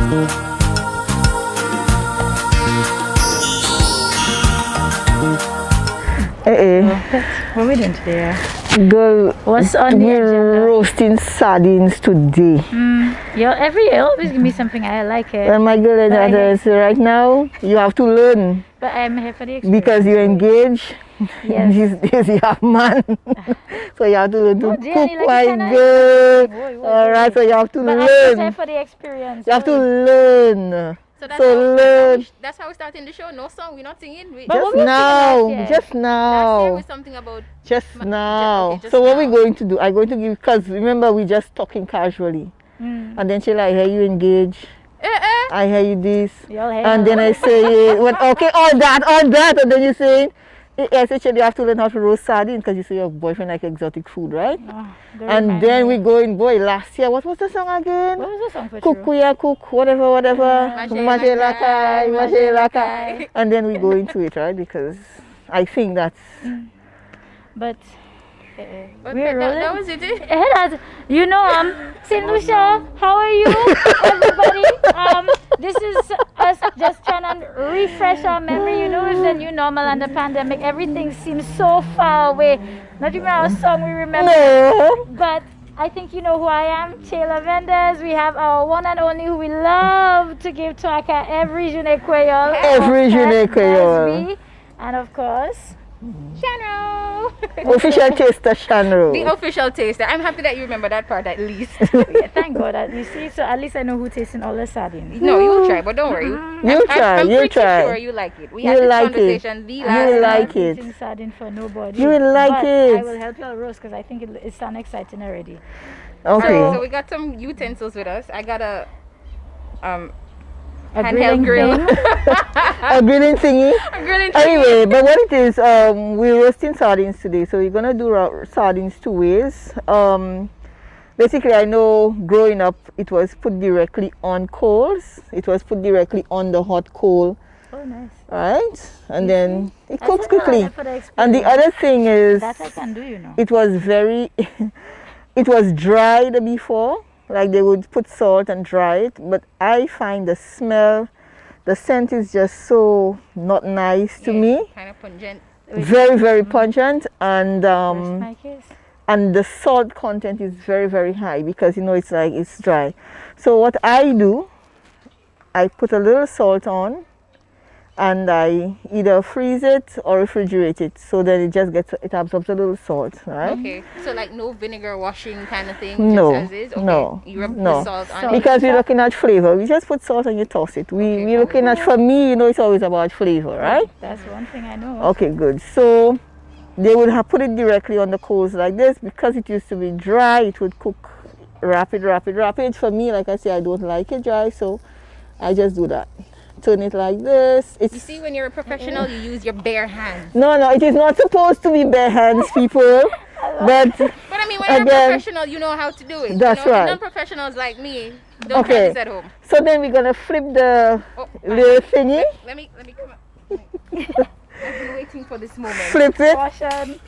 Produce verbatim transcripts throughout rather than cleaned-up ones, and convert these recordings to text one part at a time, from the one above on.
Eh, eh. What are we doing today? Girl, What's on the we're agenda? roasting sardines today. Mm, you every year always give me something I like it. Well, my girl, and But I that is right now, you have to learn But I'm here for the experience. because you're engaged. Yes. These days you have man. So you have to learn to Oh, dear, cook, you like my it kinda- girl. Whoa, whoa, Alright, whoa. so you have to But I'm learn. here for the experience. You have to oh. learn. So that's, So how, that's, how learn. we, that's how we're starting the show. No song, we're not singing. We, But Just what were you singing now, last year? just last year now, was something about. just Ma- now. okay, just so what now. we're going to do, I'm going to give, because remember we just talking casually. Mm. And then she like, I hear you engage. Eh, eh. I hear you this. Y'all hang And out. then I say, well, okay, all that, all that. And then you say, essentially you have to learn how to roast sardines because you say your boyfriend like exotic food, right? Oh, don't And remind then me. we go in, boy, last year, what was the song again? What was the song for Cook, true? kuya, cook, whatever, whatever. Mache Mache lakai, lakai, mache mache lakai. lakai. And then we go into it, right? Because I think that's, But uh, But we're that, rolling. that was it. eh? Eh, that's- you know, um, Saint Lucia, how are you, everybody? Um, this is us just trying to refresh our memory. You know, with the new normal and the pandemic, everything seems so far away. Not even our song we remember. no. But I think you know who I am, Chela Mendes. We have our one and only who we love to give track at every Journée Creole. Every of Cat Journée Creole. Busby. And of course, Shanro. Official taster Shanro. The official taster. I'm happy that you remember that part at least. yeah, thank God. That, you see, so at least I know who tasting all the sardines. No, you will try, but don't worry. You I'm, try, I'm you pretty try. sure you like it. We You had this like it. conversation the You last will time. like it. Eating sardine for nobody. You will like but it. I will help you out roast because I think it, it sounds exciting already. Okay. Alright, so we got some utensils with us. I got a um A handheld grilling grill. thing. A grilling thingy. A grilling Anyway, but what it is, um, we're roasting sardines today. So we're gonna do ra- sardines two ways. Um, basically, I know growing up, it was put directly on coals. It was put directly on the hot coal, Oh, nice. right? And then it I cooks said I like quickly. that for the And the experience. other thing is, That I can do, you know. it was very, it was dried before. Like they would put salt and dry it, but I find the smell, the scent is just so not nice to me. Kind of pungent. Very, very pungent, and Rest um, my case. and the salt content is very, very high because you know it's like it's dry. So what I do, I put a little salt on, and I either freeze it or refrigerate it, so that it just gets it absorbs a little salt, right? Okay, so like no vinegar washing kind of thing. No, just as is? Okay. no, You rub no. the salt on Salt. it. Because we're looking at flavor. We just put salt and you toss it. We Okay, we're looking at, for me, you know, it's always about flavor, right? That's one thing I know. Okay, good. So they would have put it directly on the coals like this because it used to be dry. It would cook rapid, rapid, rapid. For me, like I say, I don't like it dry, so I just do that. Turn it like this. You It's see, when you're a professional, you use your bare hands. no, no. It is not supposed to be bare hands, people. But But I mean, when you're a Again, professional, you know how to do it. that's you know, right. Non-professionals like me don't Okay. practice at home. so then we're gonna flip the Oh, little thingy, let, let me let me come up. I've been waiting for this moment. flip it. Caution.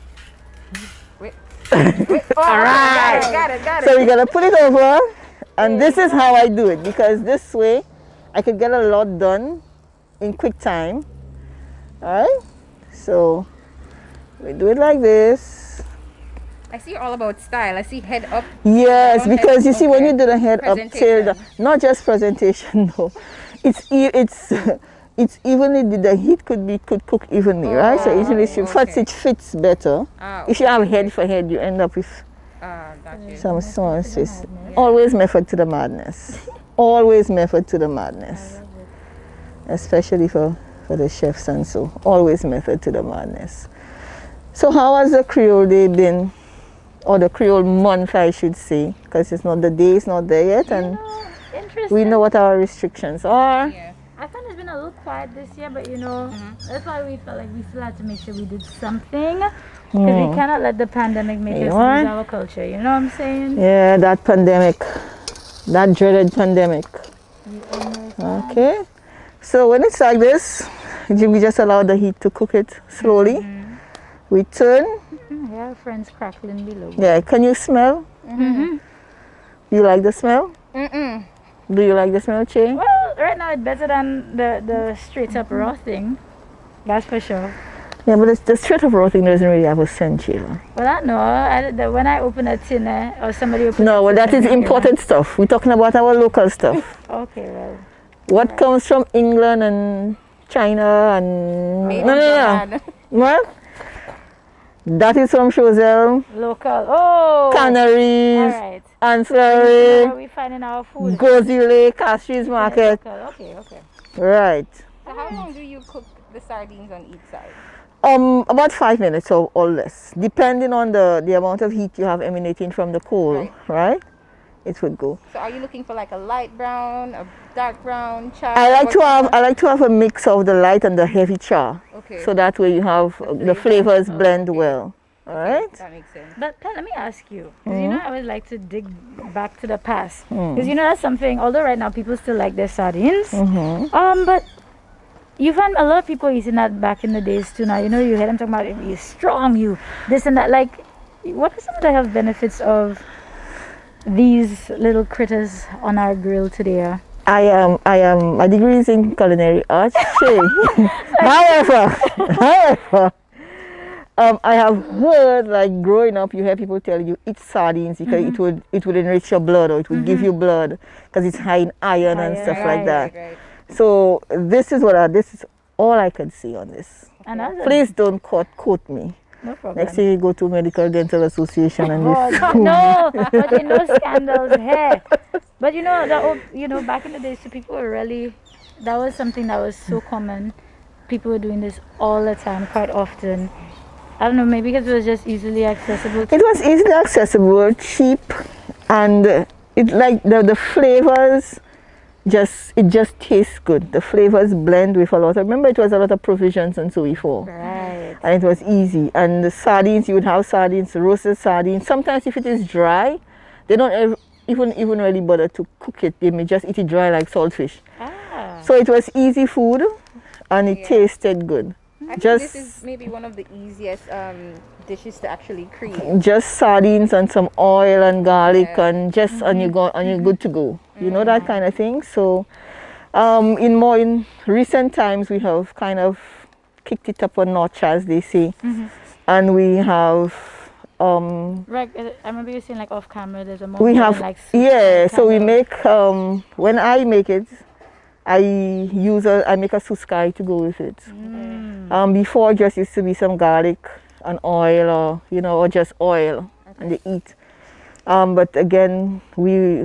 Wait. Wait. Oh, All right. Got it. Got it. So we're gonna put it over, and this is how I do it because this way I could get a lot done in quick time. All right. So we do it like this. I see you're all about style. I see head up. Yes, Don't because you head- see when okay. you do the head up till the, not just presentation, no, it's e- it's it's evenly. The heat could be could cook evenly, right? So Oh, easily, she fits okay. it fits better. Ah, If you have head for head, you end up with Ah, got you. some sauces. Always method to the madness. Always method to the madness. Especially for, for the chefs and so. Always method to the madness. So how has the Creole day been? Or the Creole month, I should say. Because it's not the day, it's not there yet. And Interesting. we know what our restrictions are. Yeah. I found it's been a little quiet this year, but you know, that's why we felt like we still had to make sure we did something. Because we cannot let the pandemic make You us know lose what? our culture. You know what I'm saying? Yeah, that pandemic. That dreaded pandemic. You understand? Okay. So when it's like this, we just allow the heat to cook it slowly. We turn. Mm, yeah, friends crackling below. Yeah, can you smell? Mm-hmm. You like the smell? Mm-mm. Do you like the smell, Che? Well, right now it's better than the the straight up raw thing. That's for sure. Yeah, but it's, the straight up raw thing doesn't really have a scent, Sheila. Well, I know. I, the, when I open a tin eh, or somebody opens No, a well, tin, that is I can imported stuff. We're talking about our local stuff. hear- Okay, well. What comes from England and China and Made no, in no, no. Japan. What? That is from Choiseul, Local. Oh! Canneries, Alright. Ancillary, Where we finding our food? Gozile, Castries Market. Local. Okay, okay. Right. So how long do you cook the sardines on each side? Um, about five minutes or, or less, depending on the, the amount of heat you have emanating from the coal, Right. right? It would go. So are you looking for like a light brown, a dark brown, char? I like What to have kind I like to have a mix of the light and the heavy char, of- Okay. so that way you have uh, the flavor. flavors blend Okay. well. All right. That makes sense. But Pat, let me ask you, because you know I always like to dig back to the past, Mm. because you know that's something. Although right now people still like their sardines, Mm-hmm. um, but you find a lot of people eating that back in the days too. Now you know you hear them talking about you strong, you this and that. Like, what are some of the health benefits of these little critters on our grill today? uh? I am I am my degree is in culinary arts. Shay. however, however, um, I have heard, like, growing up, you hear people tell you eat sardines because it would it would enrich your blood, or it would give you blood because it's high in iron and Iron, stuff right, like that. Right, right. So this is what I, this is all I can see on this. And that's a- Please don't quote quote me. no problem. Next thing you go to Medical Dental Association and you God, no, but you know scandals here. But you know that old- you know back in the days, so people were really that was something that was so common. People were doing this all the time, quite often. I don't know, maybe because it was just easily accessible. To it was easily accessible, cheap, and uh, it like the the flavors just it just tastes good. The flavors blend with a lot of, remember it was a lot of provisions and so before. right. And it was easy. And the sardines, you would have sardines, roasted sardines. Sometimes if it is dry, they don't ev- even even really bother to cook it. They may just eat it dry like saltfish. Ah. So it was easy food and it Yeah. tasted good. I think Just- this is maybe one of the easiest um, dishes to actually create. Just sardines and some oil and garlic Yeah. and just and you go and you're good to go. You know that kind of thing. So um, in more in recent times we have kind of kicked it up a notch, as they say, and we have um, Right, uh, I remember you saying like off camera. There's a more we modern, have like soup yeah. kind So we of- make um, when I make it, I use a I make a suskai to go with it. Mm. Um, before, just used to be some garlic and oil, or you know, or just oil, and they eat. Um, but again, we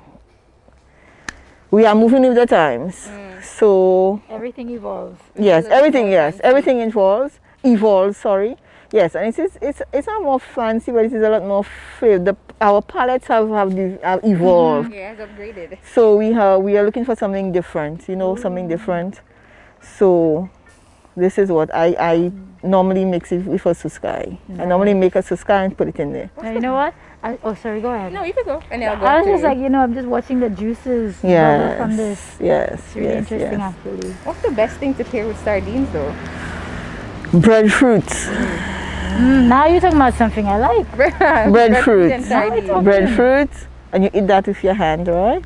we are moving with the times. So Everything evolves. yes, little everything more yes, fancy. everything involves evolves. Sorry, yes, and it's it's it's, it's not more fancy, but it is a lot more flavor. The our palates have have, de- have evolved. Yeah, it's upgraded. So we have we are looking for something different, you know, something different. So this is what I, I normally mix it with a suskai. I normally make a suskai and put it in there. Now, you know what? I, oh, sorry. Go ahead. No, you can go. And then I'll go I was to just like, you know, I'm just watching the juices bubble Yes. from this. Yes. It's really yes, interesting, yes. actually. what's the best thing to pair with sardines though? Breadfruits. Mm, now you're talking about something I like. Breadfruit. and sardines. Breadfruit, and you eat that with your hand, right?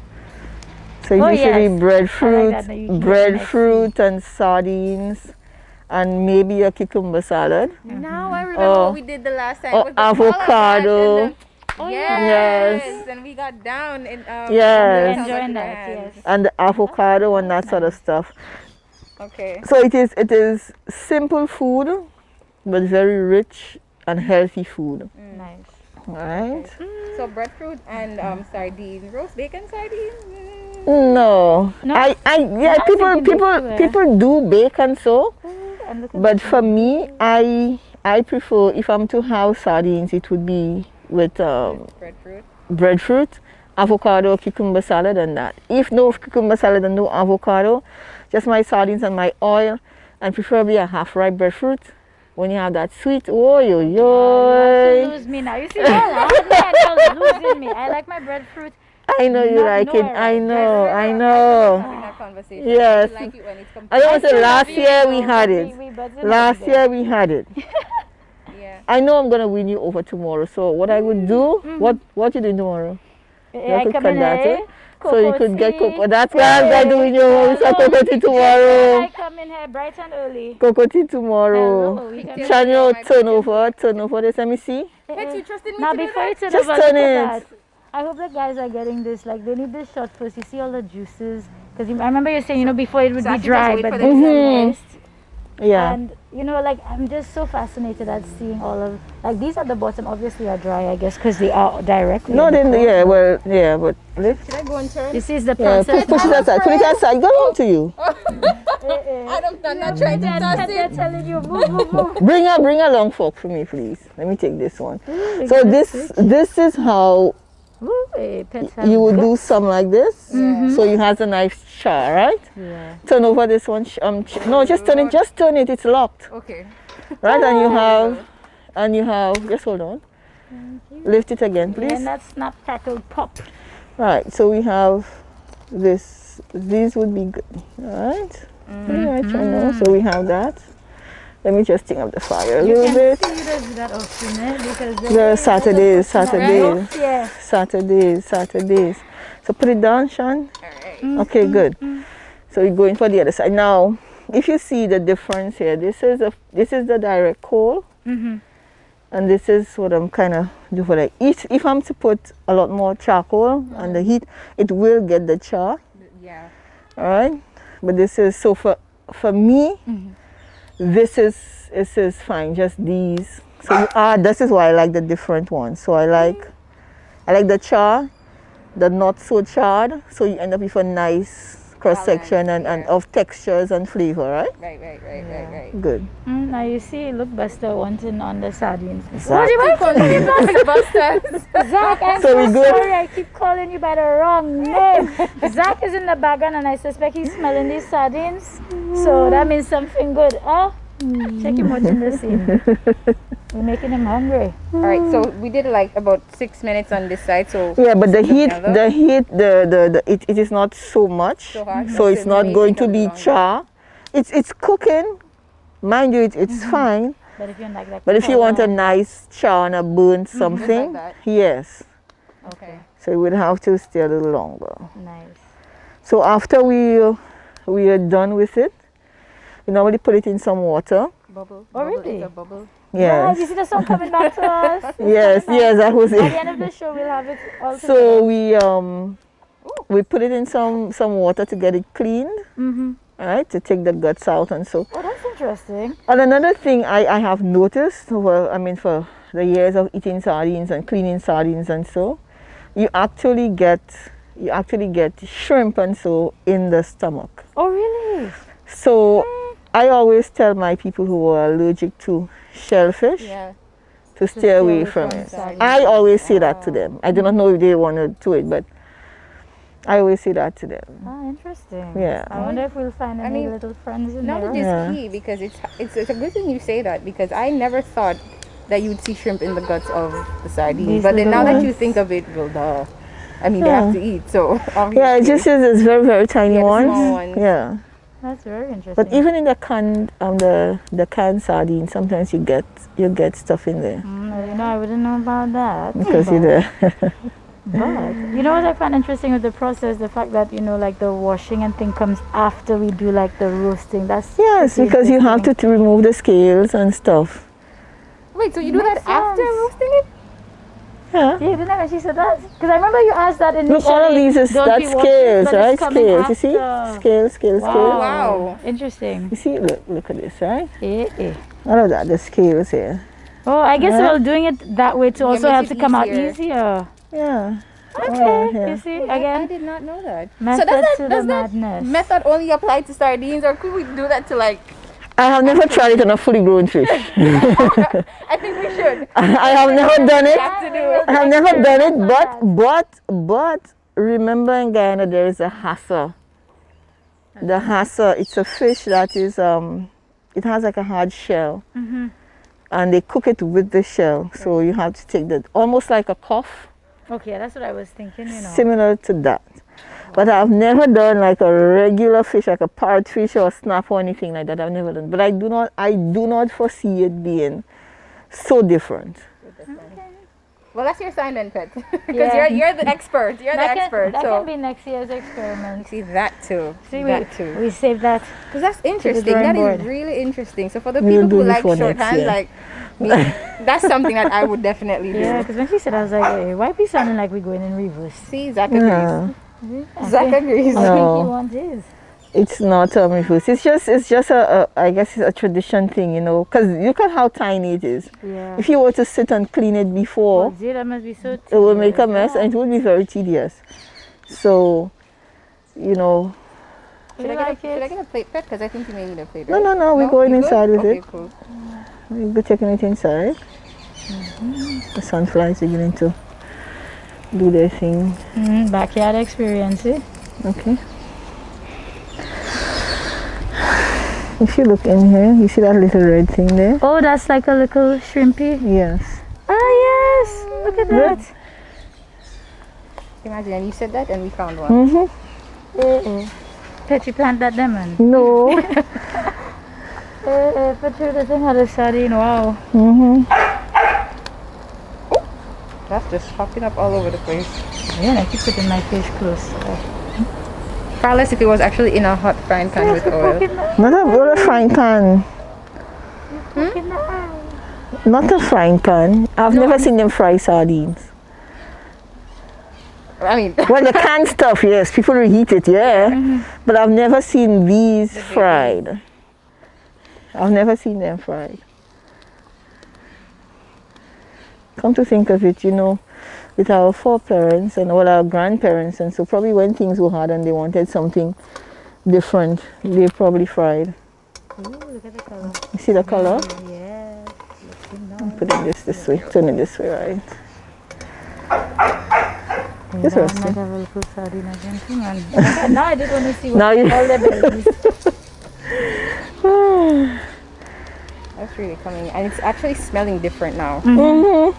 So Oh, usually yes. breadfruit, I like that, that you can breadfruit and sardines, and maybe a cucumber salad. Now I remember Oh. what we did the last time. Or was the avocado. calabash and the- Oh, yes. yes. And we got down in um, Yes. on the Enjoying South that, African yes. And the avocado and that sort of stuff. hands. Okay. So it is it is simple food, but very rich and healthy food. Nice. Right? So breadfruit and um, sardine, roast bacon sardines. Mm. No. No? I, I yeah, I'm people thinking people bake too, eh? people do bake and so, And look at but for me I I prefer, if I'm to have sardines, it would be with um, Breadfruit. breadfruit, avocado, cucumber salad and that. If no cucumber salad and no avocado, just my sardines and my oil, and preferably a half ripe breadfruit. When you have that sweet, oh yo You yo. lose me now. You see, well, I you're losing me. I like my breadfruit. I know you Not like it. nor. I Yes, know, I remember know. having that conversation. Yes. You like it when it's I complete. know still last love you, year we though, had but it. we- we buzzing Last over there. year we had it. Yeah. I know I'm gonna win you over tomorrow. So what I would do, what what you doing tomorrow? Eh, I could come cut in that, here. eh? So you could get tea. cocoa. That's what I'm doing your Hello. cocoa tea I tomorrow. come in here bright and early. Cocoa tea tomorrow. Hello, we can- Chanyo, turn over, turn over this. Let me see. Wait, you trusted me Now to do before you that? turn Just over, turn look it. at that. I hope the guys are getting this. Like they need this shot first. You see all the juices. Because I remember you saying, you know, before it would So I be should just dry, wait but for then them it's to Mhm. moist. Yeah. And you know, like I'm just so fascinated at seeing all of like these at the bottom. Obviously, are dry, I guess, because they are directly. No, in the then pot. yeah, well, yeah, but lift. Should I go and turn? This is the Yeah, process. push, push it aside. Put it aside. Go on to you. Eh, eh. I don't, I'm not trying to They're- toss they're it. telling you, move, move, move. Bring a bring a long fork for me, please. Let me take this one. Ooh, So good this switch. this is how Ooh, eh, pets have you would do guts. some like this. Mhm. So you has a nice char, right? Yeah. Turn over this one. ch- Um, ch- no, just turn it. Just turn it. It's locked, Okay. right? And you have, and you have. Just hold on. Lift it again, And please. that snap crackle pop. Right. So we have this. These would be good, all right? Pretty much, I know. So we have that. Let me just think of the fire a You little can bit. see you don't do that often, eh? Because The Saturdays, Saturdays, Right? Yeah. Saturdays, Saturdays. So put it down, Sean. Alright. Okay, good. So we're going for the other side now. If you see the difference here, this is a this is the direct coal, Mm-hmm. and this is what I'm kind of do for the heat. If I'm to put a lot more charcoal and the heat, it will get the char. Yeah. All right, but this is so for for me. This is this is fine. Just these. So you ah, this is why I like the different ones. So I like I like the char, the not so charred. So you end up with a nice cross section and, and yeah. of textures and flavor, right? Right, right, right, right, right. Good. Mm, now you see, look, Buster wanting on the sardines. Zach. Busters. Zach, I'm So so, we good? sorry. I keep calling you by the wrong name. Zach is in the background, and I suspect he's smelling these sardines. So that means something good. Oh, check him out in the scene. We're making him hungry. Alright, so we did like about six minutes on this side, so Yeah, but the heat, together. the heat, the the, the it, it is not so much, So hot, so so it's it not may going take a to be little longer. char. It's it's cooking, mind you, it, it's fine. But if you like that, But if you want a color- nice char and a burnt something, that. yes. Okay. So you would have to stay a little longer. nice. So after we uh, we are done with it, we normally put it in some water. Bubble. Oh, bubble really? is a bubble. Yeah, you Yes, see the song coming back to us. It's yes, coming yes. That was back. At it. the end of the show, we'll have it all So together. we um we put it in some some water to get it cleaned, Mm-hmm. all right, to take the guts out and so. Oh, that's interesting. And another thing I I have noticed over I mean for the years of eating sardines and cleaning sardines and so, you actually get you actually get shrimp and so in the stomach. Oh, really? So I always tell my people who are allergic to shellfish Yeah. to stay away from it. I always say that to them. I do not know if they want to do it, but I always say that to them. Ah, interesting. Yeah. I wonder if we'll find I any mean, little friends in Knowledge there. is Yeah. key because it's, it's it's a good thing you say that because I never thought that you'd see shrimp in the guts of the sardine. These But then little now that ones. you think of it, well, duh. I mean, they have to eat, so obviously. Yeah, it just is it's very very tiny Yeah, the ones. small ones. Yeah, That's very interesting. but even in the canned um the the canned sardine, sometimes you get you get stuff in there Mm, you know, I wouldn't know about that. because you but, there. but you know what I find interesting with the process, the fact that you know, like the washing and thing comes after we do like the roasting. That's Yes, pretty because you have to interesting. t- remove the scales and stuff. Wait, so you do that Makes after sense. roasting it? Yeah. Yeah, didn't I when she said that? Because I remember you asked that initially. Look, all of these is don't that's be washing, scales, but it's right? coming Scales. You see, after. scales, scales, Wow. scales. Wow. Interesting. You see, look, look at this, right? Eh, eh. All of that, the scales here. Oh, I guess Yeah. well, doing it that way to Yeah, also makes have it to come out easier. easier. Yeah. Okay, Oh, yeah. you see, I, I again, did not know that. method so does that, to the does that madness. method only apply to sardines or could we do that to like, I have never tried it on a fully grown fish. I think we should. I have never done it. Have to do it. I have never done it, but but but remember in Guyana there is a hassa. The hassa, it's a fish that is um, it has like a hard shell, Mm-hmm. and they cook it with the shell. So you have to take that almost like a cough, Okay, that's what I was thinking, you know. similar to that. But I've never done like a regular fish, like a parrot fish or a snap or anything like that. I've never done. But I do not, I do not foresee it being so different. Well, that's your sign then, Pet. Because Yeah. you're you're the expert. You're That the can, expert. that so can be next year's experiment. see that too. See, we, that too. we saved that. Because that's interesting. drawing That is board. really interesting. So for the We will people who do it like for next shorthand, year. like me, that's something that I would definitely do. Yeah, because when she said, I was like, hey, why be sounding like we're going in reverse? See, Zach agrees. Yeah. Zach agrees. I think No. he wants his. It's not um, reverse. It's just it's just a, a I guess it's a tradition thing, you know, because look at how tiny it is. Yeah. If you were to sit and clean it before, Oh, gee, that must be so it will make a tedious. mess and it would be very tedious. So, you know, Do Should I, you get like a, should I it? get a plate, Pet? Because I think you may need a plate. no, Right? no, no, we're No? going You good? inside with okay, it. Cool. We'll be taking it inside. The sunflies are beginning to do their thing. Mm, backyard experience, eh? Okay. If you look in here, you see that little red thing there? Oh, that's like a little shrimpy. Yes. Oh, yes. Look at Good. that. Imagine, and you said that, and we found one. Mm-hmm. Eh, eh. Pet, you plant that lemon. No. Eh, eh, Pet, the thing had a sardine. Wow. Mm-hmm. That's just popping up all over the place. Yeah, I keep putting my fish close. Carlos, if it was actually in a hot frying pan with oil. Not a, not a frying pan. Not a frying pan. I've never seen them fry sardines. I mean, Well, the canned stuff, yes. People reheat it, yeah. But I've never seen these fried. I've never seen them fried. Come to think of it, you know, with our foreparents and all our grandparents, and so probably when things were hard and they wanted something different, they probably fried. Ooh, look at the color. You see the color? Yes. I'm putting this this way, turn it this way, right? This I was might have a little sardine again too, man. Now I just want to see what Now you- all the bellies. that's really coming. And it's actually smelling different now. Mm-hmm.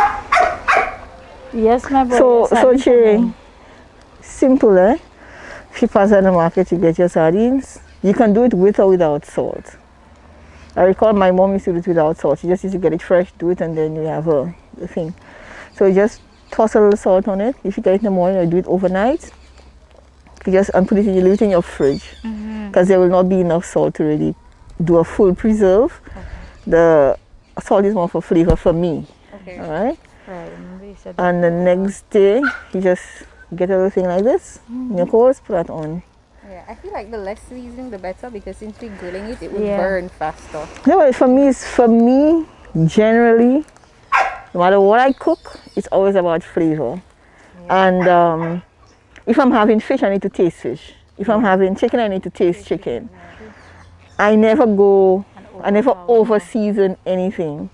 Yes, my boy. So, so sardine Cherry, coming. simple, eh? If you pass at the market to get your sardines, you can do it with or without salt. I recall my mom used to do it without salt. She just used to get it fresh, do it, and then you have a the thing. So you just toss a little salt on it. If you get it in the morning, or do it overnight. You just and put it in, you leave it in your fridge, because there will not be enough salt to really do a full preserve. The salt is more for flavor for me. Okay. All right. Right, remember you said And the next day, you just get a little thing like this in your coals, put that on. Yeah, I feel like the less seasoning, the better, because since we're grilling it, it will Yeah. burn faster. No, but for me, it's for me generally, no matter what I cook, it's always about flavor. And um, if I'm having fish, I need to taste fish. If I'm having chicken, I need to taste chicken. I never go, I never over season anything.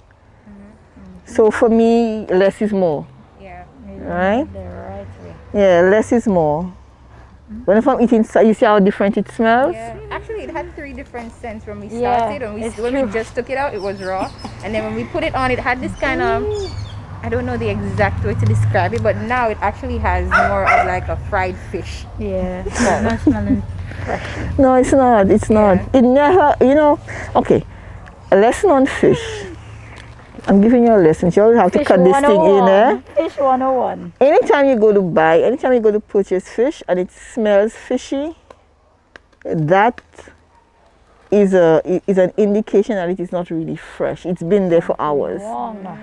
So for me, less is more, Yeah. right? the right way. Yeah, less is more. When if I'm eating, you see how different it smells? Yeah. Actually, it had three different scents when we Yeah, started. when we, it's when true. we just took it out, it was raw. And then when we put it on, it had this kind of, I don't know the exact way to describe it, but now it actually has more of like a fried fish. Yeah, it's not smelling fresh. No, it's not. It's not. It never, you know, okay, a lesson on fish. I'm giving you a lesson. You always have to Fish cut this thing in, eh? Fish one oh one. Anytime you go to buy, anytime you go to purchase fish and it smells fishy, that is a is an indication that it is not really fresh. It's been there for hours. Wrong.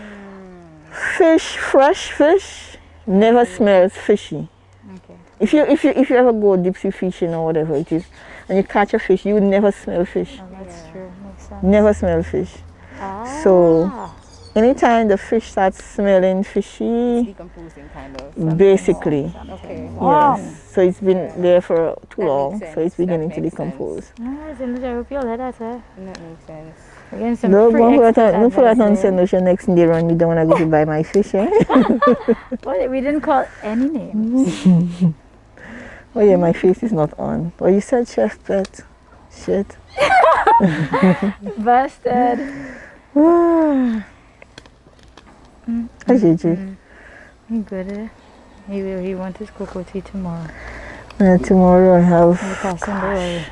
Fish, fresh fish, never smells fishy. Okay. If you if you if you ever go deep sea fishing or whatever it is, and you catch a fish, you would never smell fish. Oh, that's true. Makes sense. Never smell fish. Ah. So anytime the fish starts smelling fishy, Decomposing kind of. basically, Okay. Wow. yes. So it's been there for too That long, makes so it's sense. That beginning to makes decompose. Nice, and I hope you'll let us, eh? That makes sense. We're getting some No, free don't put that extra on, don't put that on advice there. Saint Lucia next day when you don't want to go to buy my fish, eh? What? We didn't call any names. Oh yeah, my face is not on. Well, you said Chef Pet. Shit. Busted. Hi, Gigi. I'm good. Eh? He will. He wants his cocoa tea tomorrow. Uh, tomorrow I We're have. passing the way.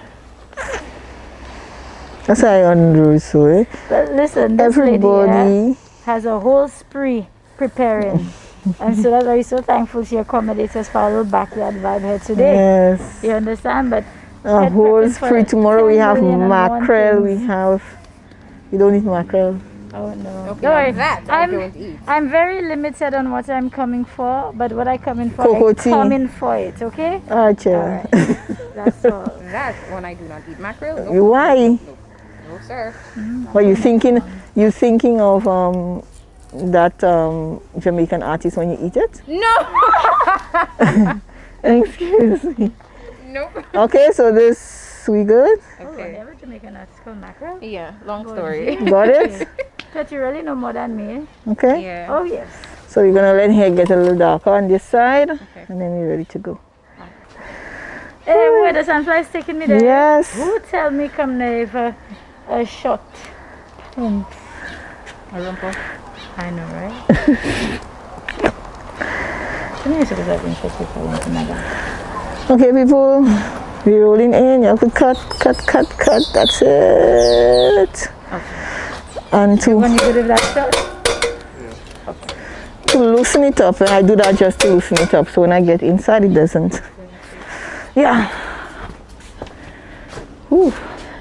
That's why I undo so, eh? But listen, this lady eh, Everybody. has a whole spree preparing. And so that's why we're so thankful she accommodates us for our little backyard vibe here today. Yes. You understand? But A head whole prepping for free. Tomorrow we ten have million and one mackerel. We things. have. You don't eat mackerel. Oh no. Okay, Don't worry. that I I'm, don't eat. I'm very limited on what I'm coming for, but what I come in for, Cocoa I tea. come in for it, okay? Ah, chair. Alright. That's all. That one I do not eat mackerel. No, Why? no, no sir. Well, you thinking? You thinking of um that um Jamaican artist when you eat it? No. Excuse me. Nope. Okay, so this we good? Oh, Okay. never Jamaican artist called mackerel? Yeah. Long story. Got it? But you really know more than me. Okay. Yeah. Oh yes. So we're gonna let hair get a little darker on this side, Okay. and then we're ready to go. Hey, where the sunfly is taking me there? Yes. Who tell me come there for a shot? Hmm. A rumple. I know, right? To me, it's because I've been shot before I went to my back. Okay, people, we're rolling in. You have to cut, cut, cut, cut. That's it. And to, When you good with that shot? to loosen it up, and I do that just to loosen it up. So when I get inside, it doesn't. Yeah. Ooh.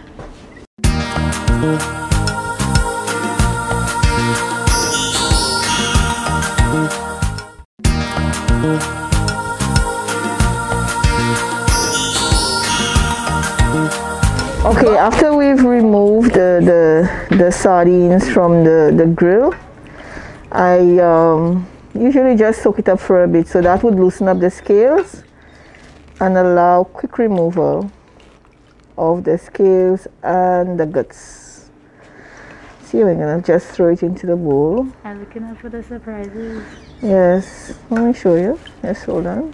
Okay, after we've removed the, the, the sardines from the, the grill, I um, usually just soak it up for a bit, so that would loosen up the scales and allow quick removal of the scales and the guts. See, we're gonna just throw it into the bowl. I'm looking out for the surprises. Yes, let me show you. Yes, hold on.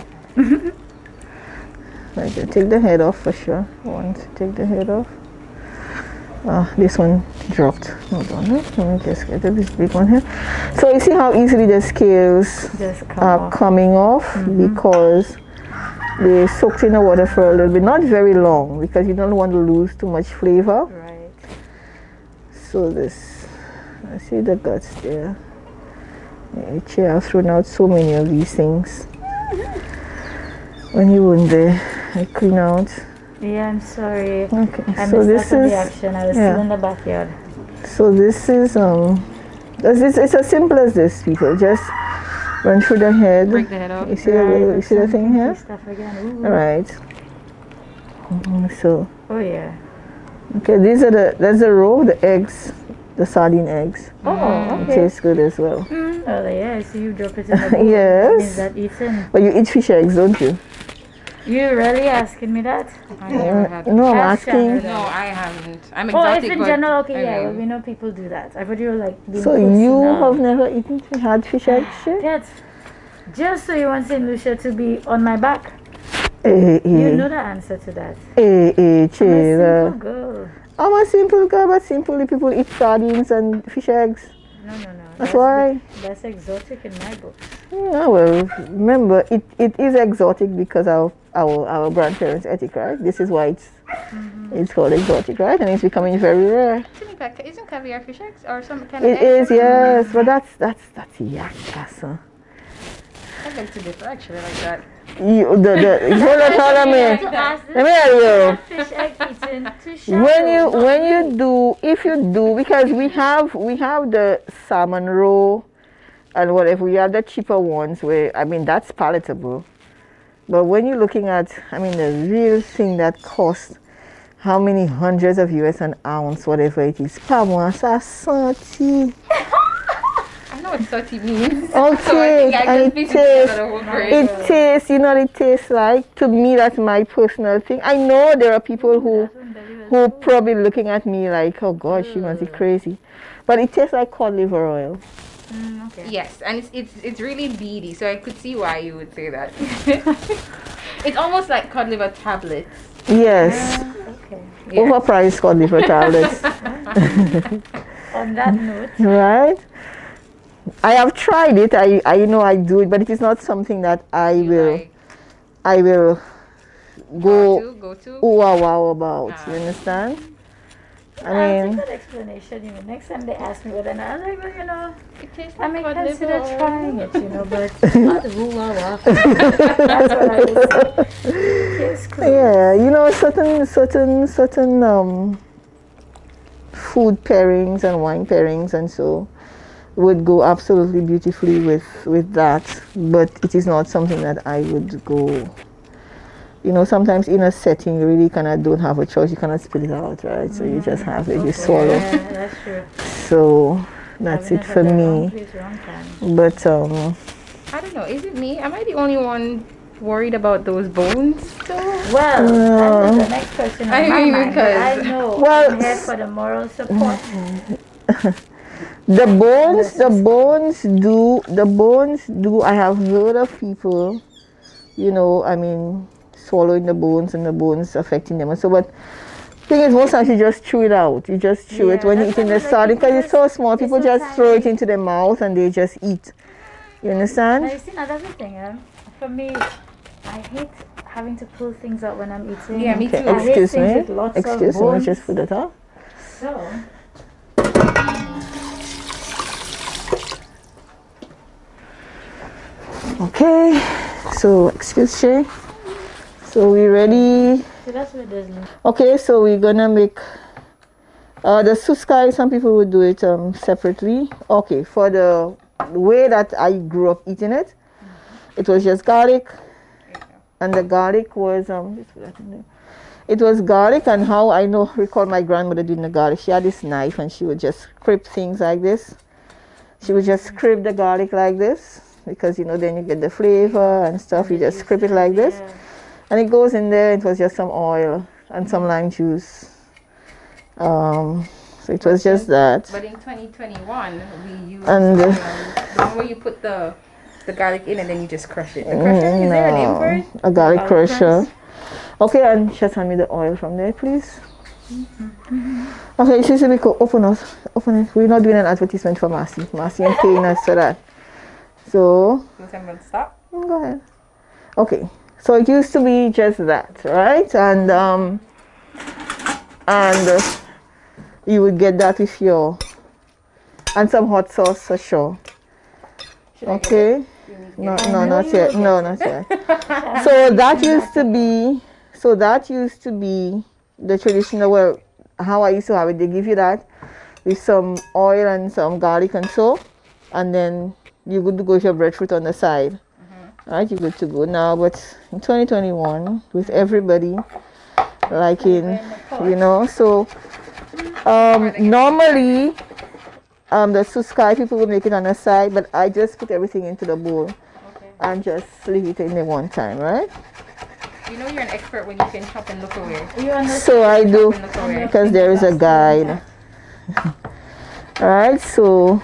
Right, take the head off for sure. Want to take the head off. Ah, this one dropped. Hold on, let me just get this big one here. So you see how easily the scales Just come are off. coming off because they soaked in the water for a little bit, not very long, because you don't want to lose too much flavor. Right. So this, I see the guts there. Yeah, I've thrown out so many of these things. When you weren't there, I clean out. Yeah, I'm sorry. Okay, I so missed this out on is the action. I was yeah. still in the backyard. so this is um, this is, it's as simple as this, people. Just run through the head. Break the head off. You see the little- you see the thing here? Stuff again. Ooh. All right. Mhm, So Oh yeah. okay, these are the that's the roe, the eggs, the sardine eggs. Oh, It okay. tastes good as well. Mm, oh yeah, so you drop it in the bowl. Yes. That means that eaten. But you eat fish eggs, don't you? You really asking me that? I never had. No, I'm Ask asking. Shannon. No, I haven't. I'm Oh, exotic. if in but general, okay, I yeah, mean, well, we know people do that. I thought you were like being So you personal. have never eaten had fish eggs? Shit? That's just so you want Saint Lucia to be on my back. Eh, You eh, know the answer to that. eh, eh, I'm a Chela. simple girl. I'm a simple girl, but simply people eat sardines and fish eggs. No, no, no. That's why. That's exotic in my book. Yeah, well, remember, it, it is exotic because of our, our grandparents' ethic, right? This is why it's it's called exotic, right? And it's becoming very rare. Isn't ca- isn't caviar fish eggs or some kind of It egg? is, yes, but that's that's that's yak castle. I beg to differ actually like that. You, the, the, hold on, hold on, me. To ask Let me tell you. fish egg eaten to shallow. When you when you do, if you do, because we have we have the salmon roe and whatever, we have the cheaper ones where, I mean, that's palatable. But when you're looking at, I mean, the real thing that costs how many hundreds of U S an ounce, whatever it is, Pamasa Santi. I know what thirty means. Okay, So I think I and just it pieced together tastes, the whole phrase. it tastes, you know what it tastes like? To me, that's my personal thing. I know there are people who, who probably looking at me like, oh gosh, she must be crazy. But it tastes like cod liver oil. Mm, okay. Yes, and it's it's it's really beady, so I could see why you would say that. It's almost like cod liver tablets. Yes, Okay. Yeah. overpriced cod liver tablets, On that note, right? I have tried it. I, I know I do it, but it is not something that I You will like I will go go to go to. wow wow about. You Ah. understand? I I'll mean, take that explanation. You know, next time they ask me what, and I was like, well, you know, It tastes I like may cod consider liver. trying it, you know, but not woo wah wah. That's what I would say. Case closed. yeah, you know, certain, certain, certain um, food pairings and wine pairings and so would go absolutely beautifully with with that, but it is not something that I would go. You know, sometimes in a setting you really kind of don't have a choice. You cannot spit it out, right? So you just have it, you swallow. Yeah, that's true. So that's Having it it for at the wrong me. place, wrong time. But um, I don't know. Is it me? Am I the only one worried about those bones? Though? Well, that was the next question on I my mean, mind. But I because- know Well, I'm here for the moral support. the bones, the bones do, the bones do. I have heard of people, you know, I mean, swallowing the bones and the bones affecting them. And so, but thing is, most times you just chew it out. You just chew it Yeah, when you're that's eating why the I like sardine people because it's so just- small. it's People so just throw it tiny. into their mouth and they just eat. You Now, understand? you see, now that's the thing. Um, for me, I hate having to pull things out when I'm eating. Yeah, me Okay, too. I hate excuse things me. with lots of Excuse me. bones. Just put it up. So, Okay. So, excuse Shay. So we ready? so that's what it does. Look. Okay, so we're gonna make uh, the suskai. Some people would do it um, separately. Okay, for the way that I grew up eating it, it was just garlic, and the garlic was um. just put that in there. It was garlic, and how I know recall my grandmother doing the garlic. She had this knife, and she would just scrape things like this. She would just scrape the garlic like this because you know then you get the flavor and stuff. You just scrape it like this. Yeah. And it goes in there. It was just some oil and some lime juice. Um, so it was just that. But in twenty twenty-one, we used And, uh, um, the one where you put the the garlic in and then you just crush it. The crusher, is there a name for it? A garlic Garlic crusher. press. Okay, and just hand me the oil from there, please. Okay, Shisibiko, open us. Open it. We're not doing an advertisement for Marcy. Marcy and paying us for that. So, So I'm going to stop. mm, go ahead. Okay, so it used to be just that, right? And um, and uh, you would get that with your and some hot sauce for sure. Okay. No, no, not yet. No, not yet. So that used to be, so that used to be the traditional. Well, how I used to have it, they give you that with some oil and some garlic and so, and then you good to go with your breadfruit on the side. Right, you're good to go now. But in twenty twenty-one, with everybody liking, you know, so um, normally um, the suskai people would make it on the side, but I just put everything into the bowl and just leave it in there one time, right? You know you're an expert when you can chop and look away. You understand? So I do Chop and look away. because there is a guide. All right, so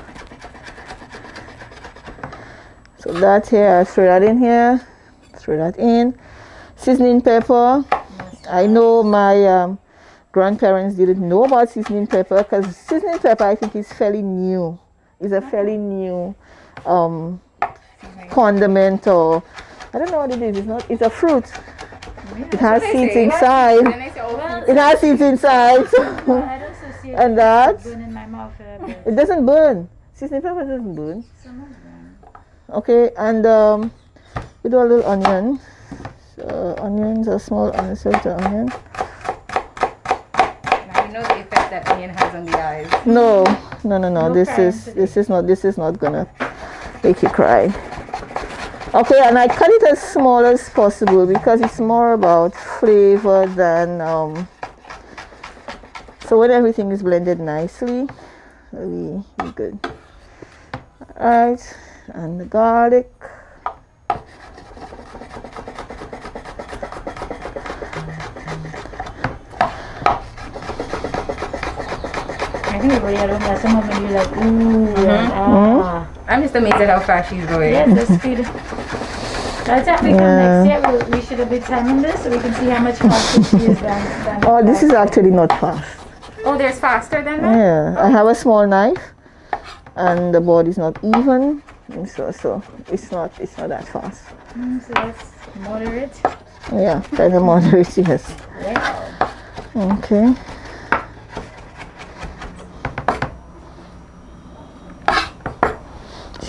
so that here, I throw that in here, throw that in. Seasoning pepper. I know my um, grandparents didn't know about seasoning pepper because seasoning pepper I think is fairly new. It's a fairly new um, condiment or I don't know what it is. It's not. It's a fruit. It has seeds inside. Then I say, oh, It has seeds inside. So I don't associate and that burn in my mouth a bit. it doesn't burn. Seasoning pepper doesn't burn. Some of them. Okay, and um, we do a little onion. So onions, a small onion, so the onion. now you know the effect that onion has on the eyes. No, no, no, no. No This crying is today. this is not this is not gonna make you cry. Okay, and I cut it as small as possible because it's more about flavor than um. So when everything is blended nicely, we we good. All right, and the garlic. I think everybody at home has some moment you're like, ooh, and ah. I'm just amazed at how fast she's going. Yeah, the speed. By the time we come Yeah. next year, we'll, we should have been timing this so we can see how much faster she is than, than Oh, this is that. actually not fast. Oh, there's faster than that? Yeah, I have a small knife, and the board is not even, and so so it's not it's not that fast. Mm, so that's moderate. Yeah, kind of moderate, yes. Wow. Okay.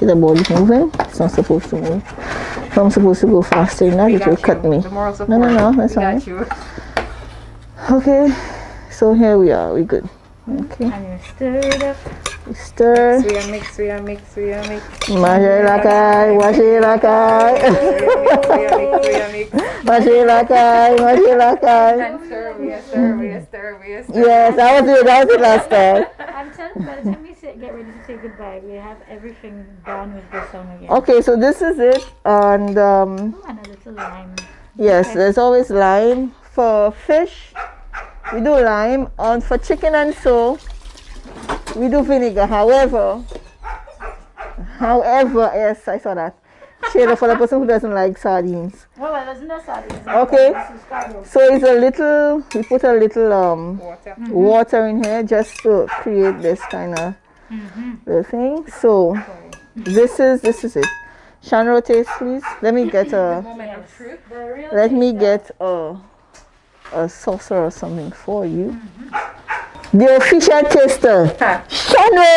See the body moving? It's not supposed to move. If I'm supposed to go faster than that, We it will got cut you. me. The moral support. No, no, no, that's We fine. got you. Okay, so here we are. We good. Okay, And you stir it up. we stir. We are mix, we are mix, we are mix. Mashi lakai, mashi lakai. We are mix, we are mix. Mashi lakai, mashi lakai. And stir, we are stir, we are stir, we are stir. Yes, that was it. That was it last time. I'm telling you, by the time we say, get ready to say goodbye, we have everything done with this song again. Okay, so this is it. And um, Oh, and a little lime. yes, there's always lime. For fish, we do lime. And for chicken and so, we do vinegar. However, however, yes, I saw that. Shayla, for the person who doesn't like sardines. Oh, well, wasn't that sardines? Okay. This is cargo. So it's a little, we put a little um, Water. water in here just to create this kind of little thing. So this is, this is it. Shanro, taste please. Let me get a, Moment of truth. The real let thing me is get a, a saucer or something for you. The official taster, Ha. Shanro!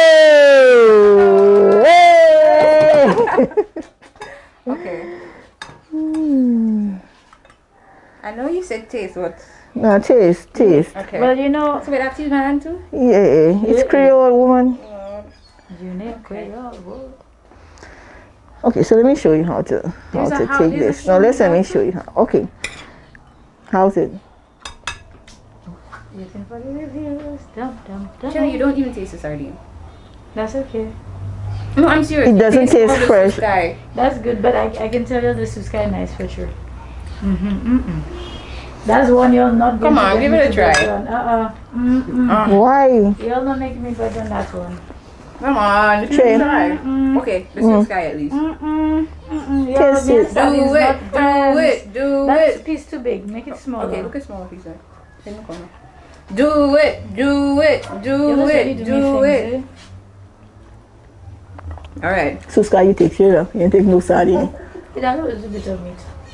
Hey! Okay. Hmm. I know you said taste, what? No, taste, taste. Okay. Well, you know, so wait, I have to use my hand too? Yeah, it's Creole woman. unique Creole. Whoa. Okay, so let me show you how to how There's a to how- take there's a this. show Now me let's let how me to. show you how. Okay, how's it? Waiting for the reviews. Dum, dum, dum. Actually, you don't even taste the sardine. That's okay. No, I'm serious. It doesn't taste all the fresh. Sky. That's good, but I, I can tell you this is kind of nice for sure. Mm-hmm, mm-mm. That's one you're not going Come to on, get give me it a to try. bet on. Uh-uh. Mm-mm. Uh, Why? You'll not make me bet on that one. Come on, Try. try. Mm-mm. Okay, let's do sky at least. Mm-mm. Mm-mm. Taste Your, it. your Do sardines it, not do friends. it, do That's it. piece too big. Make it smaller. Okay, look at smaller piece. Right? Same in the corner. Do it, do it, You're do not ready it, to do make it. things, All right. So Sky, you take share. You take no sardine. eh? It has a little bit of meat.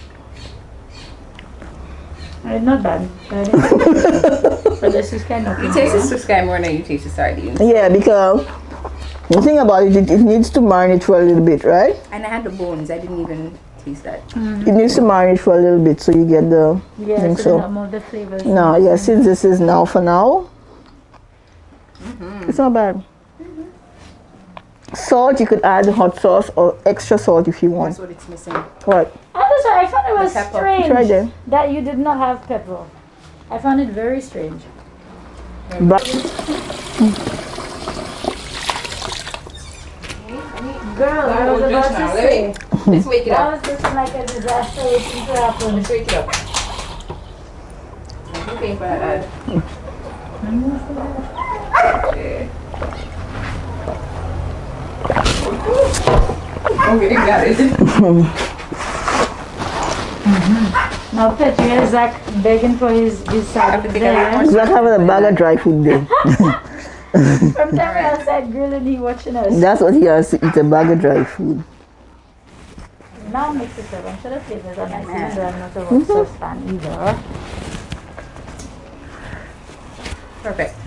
Uh, not bad. But but this is kind of. You taste the sky more than you taste the sardines. Yeah, because the thing about it, it, it needs to marinate for a little bit, right? And I had the bones. I didn't even taste that. It needs to marinate for a little bit so you get the. Yeah, think so, so. not more of the flavors. No, yeah, since this is now for now, it's not bad. Salt, you could add hot sauce or extra salt if you want. That's what it's missing. What? Oh, that's why I found it was The pepper. strange Try them. that you did not have pepper. I found it very strange. But Girl, I was Well, about just to now, say. let me- Let's wake it That up. was looking like a disaster waiting to happen. Let's wake it up. I'm looking for that ad. Okay. Okay, got it. Now, Pet, you hear Zach begging for his, his I have side to take there. a it's like having a bag of dry food there. From time we're outside grilling, he watching us. That's what he has to eat, a bag of dry food. Now mix it up. I'm sure the flavors are nice, even though I'm not a hot sauce fan either. Perfect.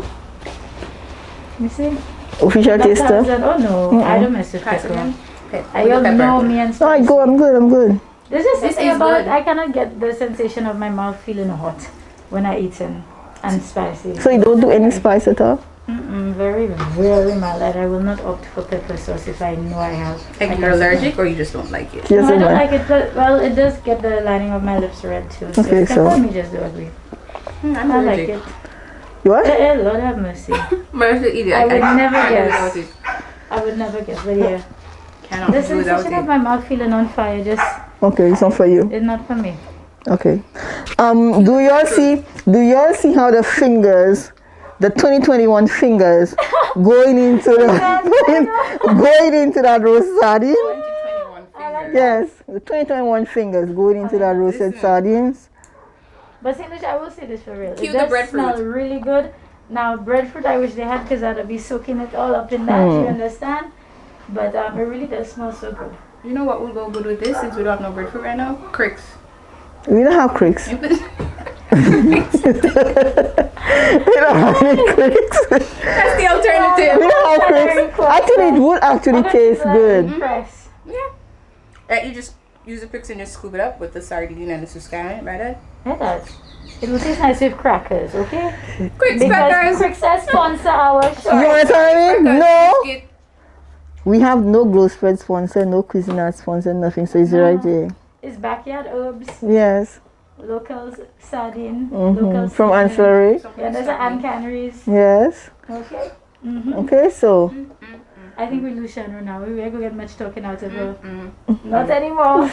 You see? Official That taster. sounds like- oh no, I don't mess with Pass pepper. again. Okay. I with all the pepper. know me and No, I spicy. go, I'm good, I'm good. There's just This something is about good. I cannot get the sensation of my mouth feeling hot when I eat it and spicy. So you don't do any spice at all? Mm-mm, very, very mild. And I will not opt for pepper sauce if I know I have. I Like can you're smell. allergic or you just don't like it? Yes, No, I don't am I? like it, but well, it does get the lining of my lips red too. So Okay, so- pepper me just do agree. Hmm, I'm I like allergic. it. You what? Eh, eh, Lord have mercy. But I should eat it. I would never can't live guess. without it. I would never guess, but yeah. Cannot The do without sensation of it. my mouth feeling on fire just Okay, it's not for you. is not for me. Okay. Um, do y'all see? Do y'all see how the fingers, the twenty twenty-one fingers, going into the going into that roast sardine? twenty twenty-one fingers. Yes, the twenty twenty-one fingers going into that roasted Listen. sardines. But see, Lucia, I will say this for real. Cue It the does breadfruit. smell really good. Now, breadfruit, I wish they had because I'd be soaking it all up in that. You understand? But um, it really does smell so good. You know what would go good with this since we don't have no breadfruit right now? Cricks. We don't have cricks. You could We don't have any Quicks. That's the alternative. We don't have Quicks. I think it would actually taste good. Press. Yeah. Right, you just use the Quicks and just scoop it up with the sardine and the Suscan, right? Dad? Yeah, that. It will taste nice with crackers, okay? Quicks Because crackers. Quicks has sponsor our show. You know what I mean? Crackers, No. biscuit. We have no Glow Spread sponsor, no Cuisinart sponsor, nothing. So it's right there. It's backyard herbs, Yes. local sardine, Mm-hmm. local From seasoning. Ancillary. Yeah, there's an Ann Canneries. Yes. Okay. Mm-hmm. Okay, so I think we lose Shannon now. We ain't gonna get much talking out of her. Mm. Not anymore.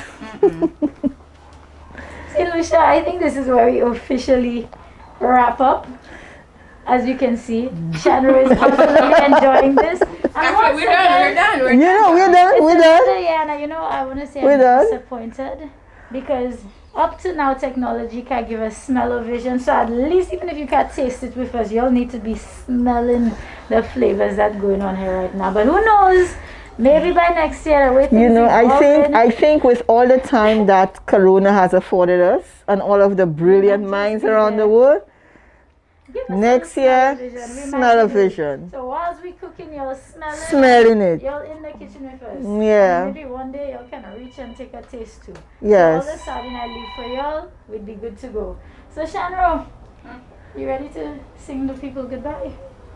See, Lucia, I think this is where we officially wrap up. As you can see, Shannon is absolutely enjoying this. And Actually, we're done. We're done. We're you know we're done. We're done. Diana, you know, I want to say We're I'm done. disappointed because up to now technology can give us smell or vision. So at least even if you can't taste it with us, you'll need to be smelling the flavors that's going on here right now. But who knows? Maybe by next year, the way You things know, I think evolving- I think with all the time that Corona has afforded us and all of the brilliant minds around the world, Give us some next year, smell-o-vision. We smell might of do it. vision, So whilst we cooking, you're smelling. smelling it. You're in the kitchen with us. Yeah. And maybe one day you'll kind of reach and take a taste too. All the Yes. sardine I leave for y'all, we'd be good to go. So Shanro, you ready to sing the people goodbye?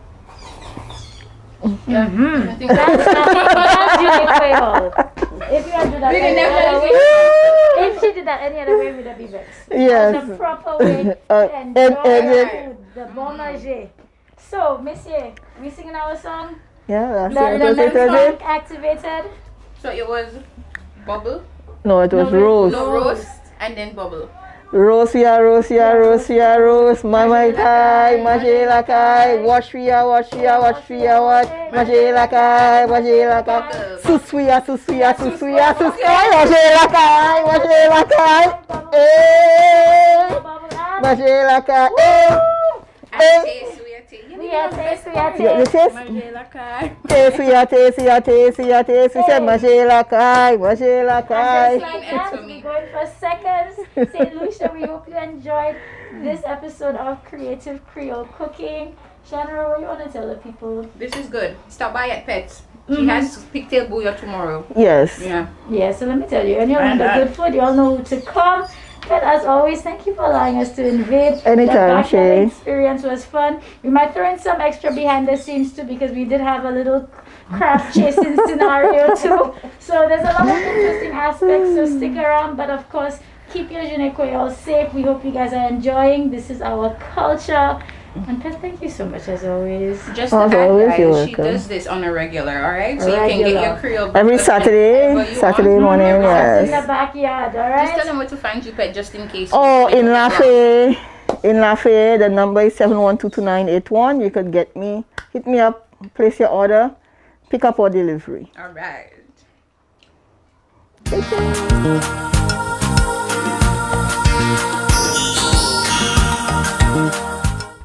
Mm-hmm. That's that's Julie Quayle. If you had do that We can any other definitely way, if she did that any other way, we'd have be vexed. Yes. That's the proper way Uh, to and- enjoy and the it- food, the bon manger. So, Monsieur, we singing our song? Yeah, that's The, it. the Was it, men's was song it? activated? So it was bubble, No, it was No, wait, rose. no roast, and then bubble. Rose ya, rose ya, rose ya, rose. Mama kai, majela kai. Wash ya, wash ya, wash ya, wash. Majela kai, majela kai. Susuya, susuya, susuya, susuya. Majela kai, majela kai. Eh, majela kai. Eh, And Eh. taste, we are taste. We are taste, we are yeah, the taste. taste. Margela kai. Taste ya, taste ya, taste ya, taste. We said majela kai, majela And just kai. like that, we're going for seconds. Saint Lucia, we hope you enjoyed this episode of Creative Creole Cooking. Shannon, what do you want to tell the people? This is good. Stop by at Pets. She has pigtail bouillon tomorrow. Yes. Yeah. Yeah, so let me tell you, when you're on And the that- good food, you all know who to come. But as always, thank you for allowing us to invade. Anytime, the Shay. backyard experience was fun. We might throw in some extra behind the scenes too because we did have a little craft chasing scenario too. So there's a lot of interesting aspects. So stick around. But of course, keep your Jeune Creole safe. We hope you guys are enjoying. This is our culture. And Pet, thank you so much as always. Just to As add, always, you're guys, she welcome. does this on a regular, alright? So A you can get regular. your Creole Every breakfast Saturday, whenever you Saturday want. morning, Just in yes. the backyard, all Just tell right? them where to find you, Pet, just in case. Oh, you in don't get lost. Lafayette, in Lafayette, the number is seven one two two nine eight one. You could get me, hit me up, place your order, pick up or delivery. Alright. Take care.